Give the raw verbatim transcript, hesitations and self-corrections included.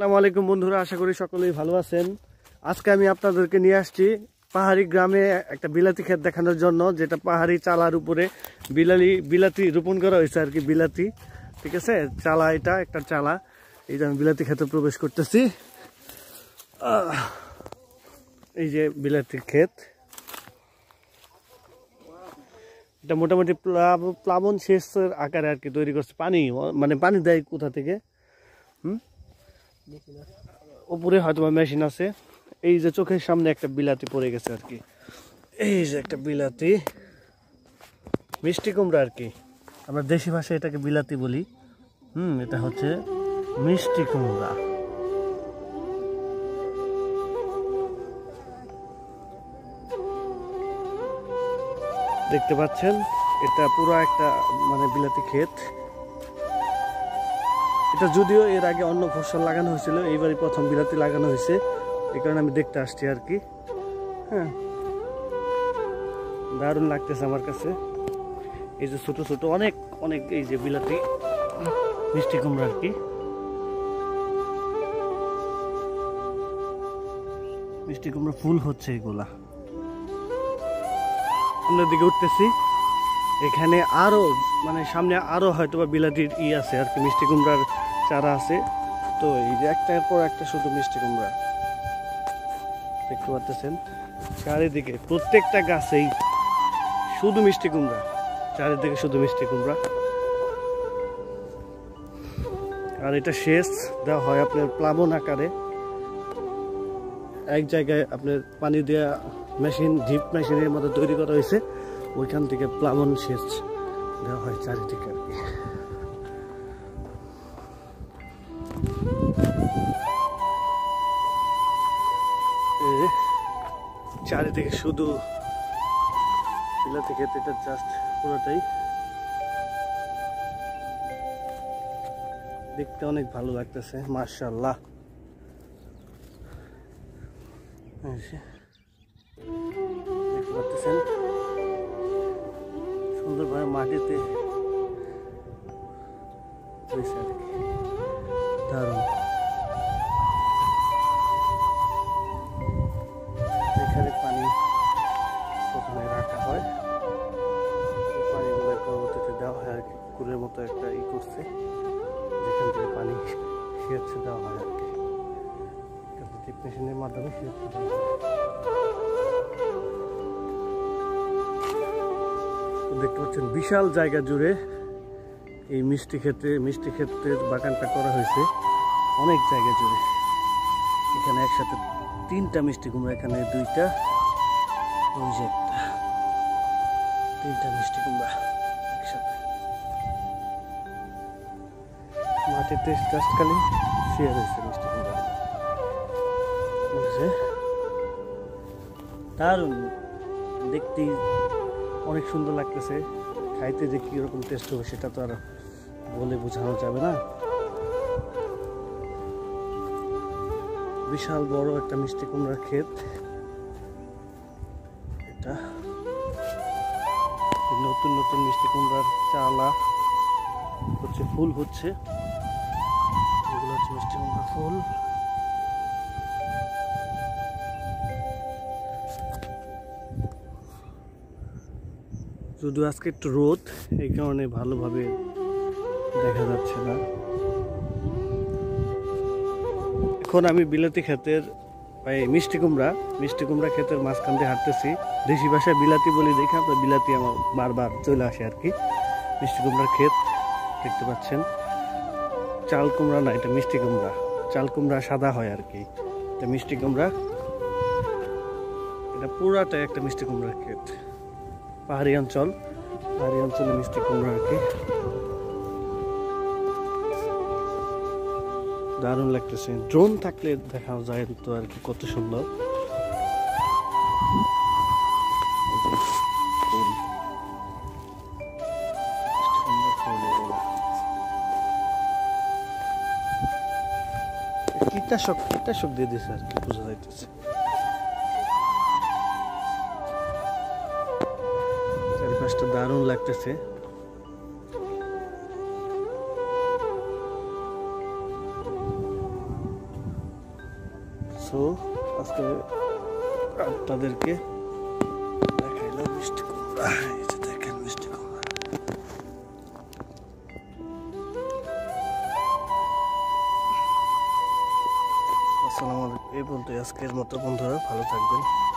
আসসালামু আলাইকুম বন্ধুরা, আশা করি সকলেই ভালো আছেন। আজকে আমি আপনাদেরকে নিয়ে আসছি পাহাড়ি গ্রামে একটা বিলাতি ক্ষেত দেখানোর জন্য, যেটা পাহাড়ি চালার উপরে বিলালি বিলাতি রোপণ করা হয়েছে আর কি। বিলাতি, ঠিক আছে, চালা, এটা একটা চালা। এই যে আমি বিলাতি ক্ষেতে প্রবেশ করতেছি। এই যে বিলাতি ক্ষেত, এটা মোটামুটি প্লাবন সেচের আকারে আর কি তৈরি করছে। পানি মানে পানি দেয় কোথা থেকে, হুম উপরে হয়তো মেশিন আছে। এই যে চোখের সামনে একটা বিলাতি পড়ে গেছে আর কি। এই যে একটা বিলাতি, মিষ্টি কুমড়া আর কি, আমরা দেশি ভাষায় এটাকে বিলাতি বলি। হুম এটা হচ্ছে মিষ্টি কুমড়া। দেখতে পাচ্ছেন, এটা পুরো একটা মানে বিলাতি ক্ষেত। এটা যদিও এর আগে অন্য ফসল লাগানো হয়েছিল, এইবারই প্রথম বিলাতি লাগানো হয়েছে, এই কারণে আমি দেখতে আসছি আর কি। হ্যাঁ, দারুণ লাগতেছে আমার কাছে। এই যে ছোট ছোট অনেক অনেক এই যে বিলাতি মিষ্টি কুমড়া আর কি। মিষ্টি কুমড়া ফুল হচ্ছে এগুলা। সামনের দিকে উঠতেছি, এখানে আরো মানে সামনে আরো হয়তো বা বিলাতির ই আছে আর কি, মিষ্টি কুমড়ার চারা আছে। তো এই যে একটার পর একটা শুধু মিষ্টি কুমড়া দেখতে পাচ্ছেন চারিদিকে, প্রত্যেকটা গাছেই শুধু মিষ্টি কুমড়া, চারিদিকে শুধু মিষ্টি কুমড়া। আর এটা সেচ দেওয়া হয় আপনার প্লাবন আকারে। এক জায়গায় আপনার পানি দেওয়া মেশিন, ডিপ মেশিনের মতো তৈরি করা হয়েছে, ওইখান থেকে প্লাবন সেচ দেওয়া হয় চারিদিকে আর কি। চারিদিকে শুধু বিলাতি ক্ষেত, এটা জাস্ট পুরোটাই দেখতে অনেক ভালো লাগতেছে, মাশাআল্লাহ। দেখতে পাচ্ছেন সুন্দরভাবে মাটিতে হয়েছে আর কি, দারুণ। এখানে পানি প্রথমে রাখা হয়, পানিগুলো পরবর্তীতে দেওয়া হয় আর কি, পুকুরের মতো একটা ই করছে, যেখান থেকে পানি সেচে দেওয়া হয় আর কি, ডিপ মেশিনের মাধ্যমে সেচে দেওয়া হয়। দেখতে পাচ্ছেন বিশাল জায়গা জুড়ে এই মিষ্টি ক্ষেতে মিষ্টি ক্ষেতের বাগানটা করা হয়েছে, অনেক জায়গা জুড়ে। এখানে একসাথে তিনটা মিষ্টি কুমড়া, এখানে দুইটা, ওই যে একটা, তিনটা মিষ্টি কুমড়া একসাথে মাটিতে জাস্ট খালি শেয়ার হয়েছে মিষ্টি কুমড়া। দারুণ দেখতে, অনেক সুন্দর লাগতেছে। খাইতে যে কিরকম টেস্ট হবে সেটা তো আর বলে বোঝানো যাবে না। বিশাল বড় একটা মিষ্টি কুমড়ার ক্ষেত এটা। নতুন নতুন মিষ্টি কুমড়ার চালা হচ্ছে, ফুল হচ্ছে, এগুলো হচ্ছে মিষ্টি কুমড়ার ফুল। যদিও আজকে একটু রোদ, এই কারণে ভালোভাবে দেখা যাচ্ছে না। এখন আমি বিলাতি ক্ষেতের মিষ্টি কুমড়া মিষ্টি কুমড়া ক্ষেতের মাঝখান দিয়ে হাঁটতেছি। দেশি ভাষায় বিলাতি বলি দেখে আপনার বিলাতি আমার বারবার চলে আসে আর কি। মিষ্টি কুমড়ার ক্ষেত দেখতে পাচ্ছেন, চাল কুমড়া না, এটা মিষ্টি কুমড়া। চাল কুমড়া সাদা হয় আর কি, এটা মিষ্টি কুমড়া। এটা পুরাটাই একটা মিষ্টি কুমড়ার ক্ষেত, পাহাড়ি অঞ্চল, পাহাড়ি অঞ্চলে মিষ্টি কুমড়া আর কি। দারুণ লাগতেছে, ড্রোন থাকলে দেখা যায় তো আর কি, কত সুন্দর। কীটনাশক কীটনাশক দিয়ে দিয়েছে আর কি, বোঝা যাইতেছে। চারিপাশটা দারুণ লাগতেছে। সো আজকে আপনাদেরকে দেখাইলাম মিষ্টি কুমড়া। এই যে দেখেন মিষ্টি কুমড়া। আসসালামু আলাইকুম। এই বলতে আজকের মতো বন্ধুরা ভালো থাকবেন।